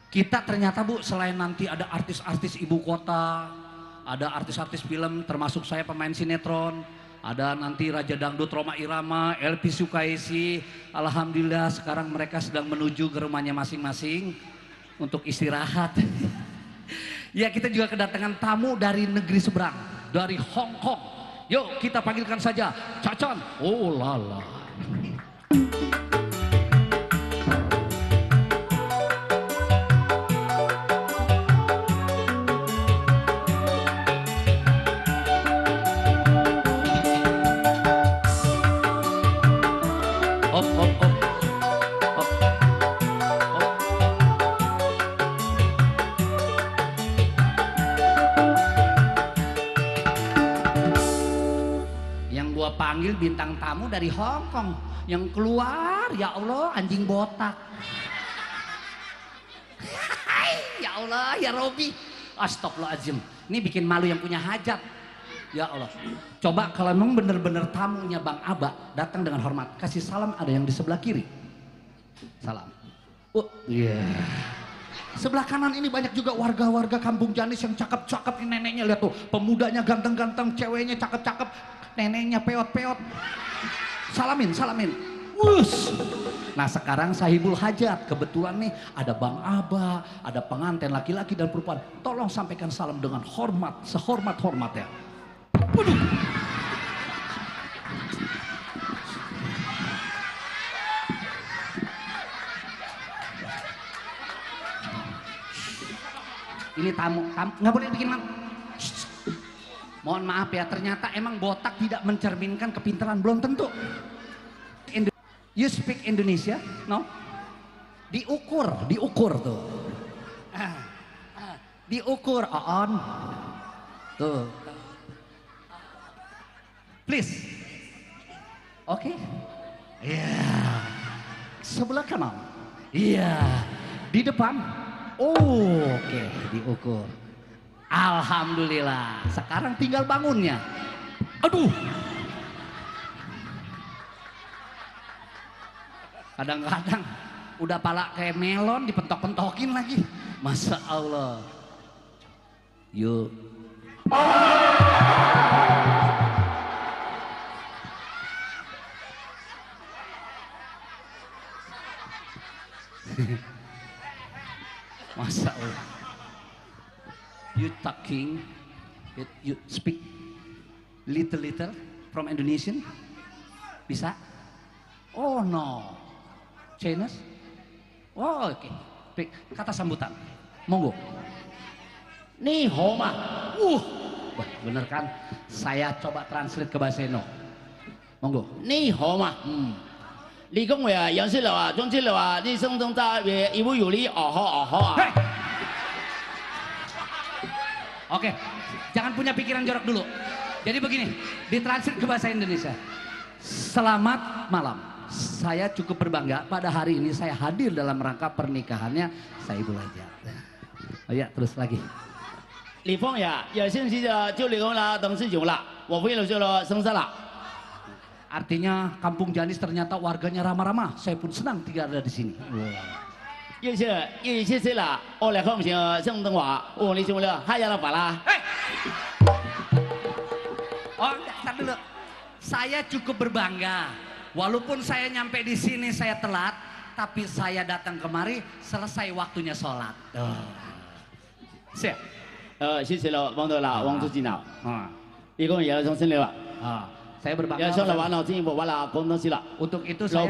Kita ternyata Bu, selain nanti ada artis-artis ibu kota, ada artis-artis film, termasuk saya pemain sinetron, ada nanti Raja Dangdut Rhoma Irama, Elvi Sukaisi. Alhamdulillah sekarang mereka sedang menuju ke rumahnya masing-masing untuk istirahat. Ya, kita juga kedatangan tamu dari negeri seberang, dari Hong Kong. Yuk kita panggilkan saja Cacan. Oh lala. Op, op, op. Op, op. Yang gua panggil bintang tamu dari Hong Kong, yang keluar ya Allah anjing botak. Ya Allah ya Robi, astagfirullahaladzim, ini bikin malu yang punya hajat. Ya Allah, coba kalau memang bener-bener tamunya Bang Aba datang dengan hormat, kasih salam, ada yang di sebelah kiri. Salam. Oh iya. Sebelah kanan ini banyak juga warga-warga Kampung Janis yang cakep-cakep. Ini neneknya lihat tuh, pemudanya ganteng-ganteng, ceweknya cakep-cakep, neneknya peot-peot. Salamin, salamin. Wus. Nah sekarang sahibul hajat, kebetulan nih ada Bang Aba, ada pengantin laki-laki dan perempuan. Tolong sampaikan salam dengan hormat, sehormat-hormatnya. Waduh. Ini tamu nggak boleh bikin malu. Mohon maaf ya, ternyata emang botak tidak mencerminkan kepintaran, belum tentu. You speak Indonesia? No? Diukur tuh. Diukur, on. Tuh. Please. Oke. Iya. Sebelah kanan. Iya. Di depan. Oke, diukur. Alhamdulillah. Sekarang tinggal bangunnya. Aduh. Kadang-kadang udah pala kayak melon dipentok-pentokin lagi. Masya Allah. Yuk. Masya Allah. You talking, you speak little from Indonesian? Bisa? Oh no. Chinese? Oh oke. Okay. Kata sambutan. Monggo. Ni hao ma. Wah, bener kan? Saya coba translate ke bahasa Indo. Monggo. Ni hao ma. 你讲话啊，杨世楼啊，钟志楼啊，你生中在也一无有理，哦吼啊。Oke, jangan punya pikiran jorok dulu. Jadi begini, ditranslate ke bahasa Indonesia. Selamat malam. Saya cukup berbangga pada hari ini saya hadir dalam rangka pernikahannya Sahibul Hajat. Oh ya, terus lagi. 李凤呀，也信息着就离婚了，等事情了，我回了就了，生生了。 Artinya Kampung Janis ternyata warganya ramah-ramah. Saya pun senang tinggal ada di sini. Oh, entar dulu. Saya cukup berbangga. Walaupun saya nyampe di sini saya telat, tapi saya datang kemari selesai waktunya sholat. Siap. 谢谢了，王德老，王主席老。一共也要从新了。Saya berbangga. Untuk itu saya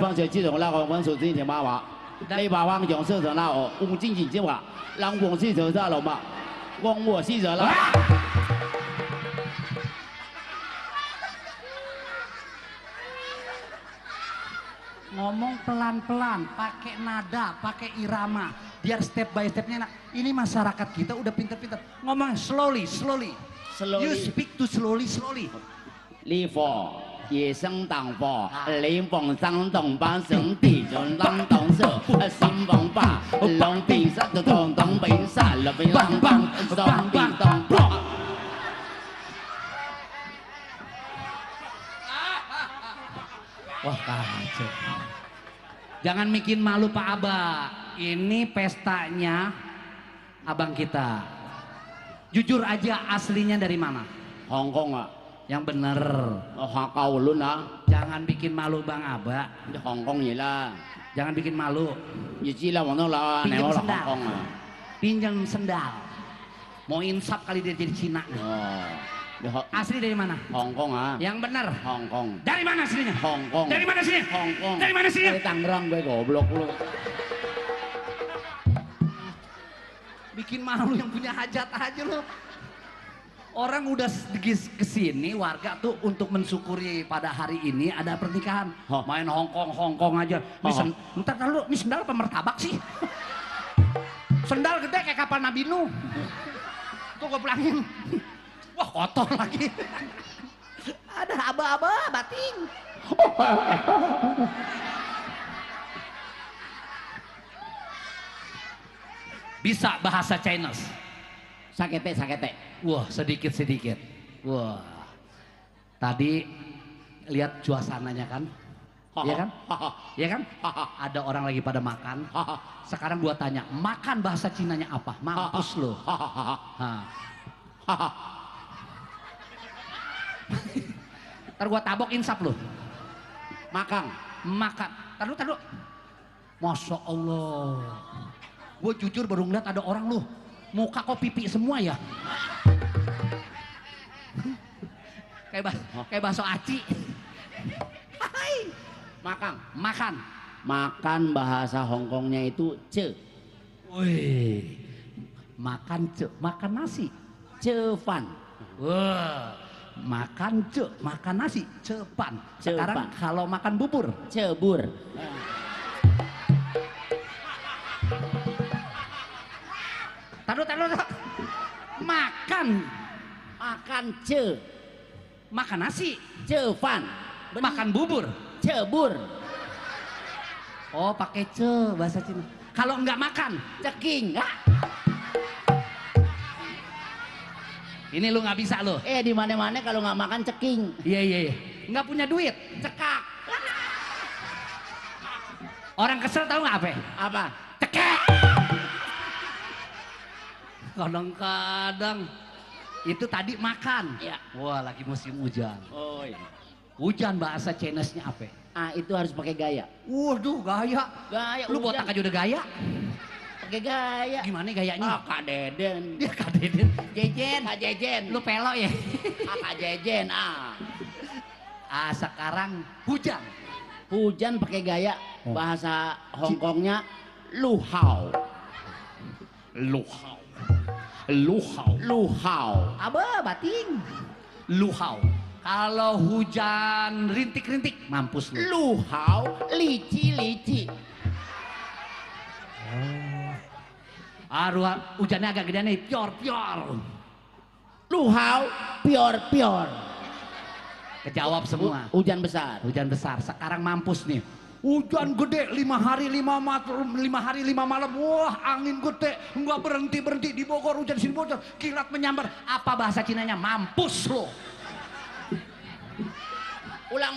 ngomong pelan-pelan, pakai nada, pakai irama, biar step by stepnya enak. Ini masyarakat kita udah pinter-pinter. Ngomong slowly. You speak to slowly. 礼佛野生党佛，雷锋上东巴神地中浪东社，新风把龙比萨的东东北萨了被浪棒东比东破。 Wah kacau. Jangan bikin malu Pak Aba. Ini pestanya abang kita. Jujur aja aslinya dari mana? Hong Kong ah. Yang bener. Hakau lu na. Jangan bikin malu Bang Aba. Di Hong Kong vậy là. Jangan bikin malu. Như chỉ là bọn nó là này Pinjam nó là sendal. Hong Kong à. Pinjam sendal. Mau insap kali dia jadi Cina. Di Asli dari mana? Hong Kong à. Yang bener. Hong Kong. Dari mana aslinya? Hong Kong. Dari mana sini? Hong Kong. Dari mana sini? Dari Tangerang gue goblok lu. Bikin malu yang punya hajat aja lo. Orang udah kesini warga tuh untuk mensyukuri pada hari ini ada pernikahan. Hah? Main Hongkong aja. Ntar lu, ini sendal apa martabak sih? Sendal gede kayak kapal Nabi Nuh. Tuh gue pelangin. Wah kotor lagi. Ada aba-aba bating. Bisa bahasa Chinese. Sakete sakete. Wah sedikit. Wah. Tadi lihat suasananya kan? Iya kan? Iya kan? Ada orang lagi pada makan. Sekarang gua tanya, makan bahasa Cinanya apa? Mampus lo. Ntar gua tabok insap lo. Makan. Taruh. Masya Allah. Gue jujur baru ngeliat ada orang lu. Muka kok pipi semua ya? Kayak bakso aci. Hai. Makan. Makan bahasa Hongkongnya itu ce. Wih. Makan nasi. Cepan. Wah. Makan nasi. Cepan. Sekarang kalau makan bubur. Cebur. Taruh. Makan Ce. Makan nasi. Cepan. Makan bubur. Cebur. Oh pakai ce bahasa Cina. Kalau enggak makan Ceking. ini lu nggak bisa lo. Di mana-mana kalau nggak makan ceking. Iya. Nggak punya duit. Cekak. Orang kesel tahu nggak apa? Apa? Cekek. Kadang-kadang itu tadi makan. Ya. Wah lagi musim hujan. Oh iya. Hujan bahasa Chinese-nya apa? Itu harus pakai gaya. Waduh gaya. Gaya. Lu botak aja udah gaya. Pakai gaya. Gimana gayanya? Kak Deden. Dia kadetin. Jejen. Kak Jejen. Lu pelok ya? Kak Jejen. Sekarang hujan. Hujan pakai gaya. Bahasa Hongkongnya luhao. Luhao. Aba bating. Luhao. Kalau hujan rintik-rintik mampus lu. Luhao lici. Hujannya agak gede nih, pior. Luhao pior. Kejawab semua. Hujan besar. Sekarang mampus nih. Hujan gede 5 hari 5 malam. Wah angin gede. Nggak berhenti di Bogor. Hujan di sini bocor. Kilat menyambar. Apa bahasa Cinanya? Mampus lo. Ulang.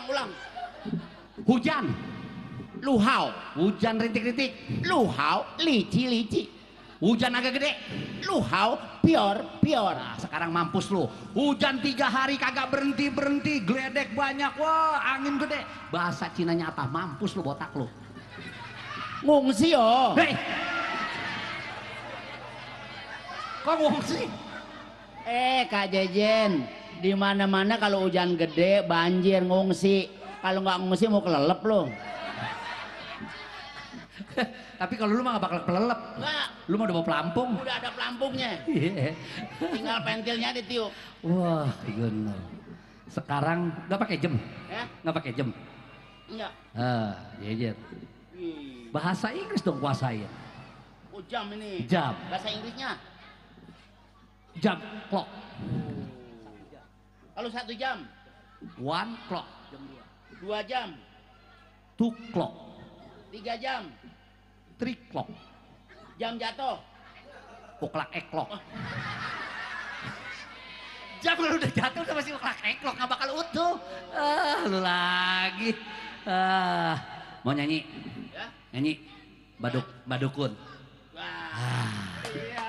Hujan. Luhao. Hujan rintik-rintik. Luhao lici. Hujan agak gede. Luhao pior. Nah, sekarang mampus lo. Hujan 3 hari kagak berhenti. Geledek banyak. Wah angin gede. Bahasa Cinanya apa? Mampus lo botak lo. Ngungsi yo. Hei. Kok ngungsi? Kak Jejen, di mana-mana kalau hujan gede banjir ngungsi. Kalau nggak ngungsi mau kelelep lo. Tapi kalau lu mah gak bakal kelelep. Nggak. Lu mah udah bawa pelampung. Udah ada pelampungnya. Iya. Tinggal pentilnya ditiup. Wah, bener. Sekarang nggak pakai jam. Ya? Nggak pakai jam. Enggak. Jejet. Bahasa Inggris dong kuasain. Jam ini. Jam. Bahasa Inggrisnya. Jam clock. Kalau 1 jam. 1 clock. 2 jam. 2 clock. 3 jam. 3 clock. Jam jatuh. Uklak clock. Jam lu udah jatuh udah masih uklak clock nggak bakal utuh. Lu lagi. Mau nyanyi? Ya? Nyanyi badukun. Wah. Iya.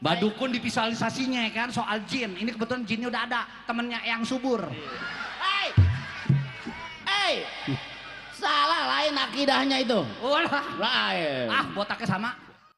Badukun divisualisasinya kan soal jin. Ini kebetulan jinnya udah ada, temennya Eyang Subur. Hei, hei, salah lain akidahnya itu. Walah. Lain. Ah, botaknya sama.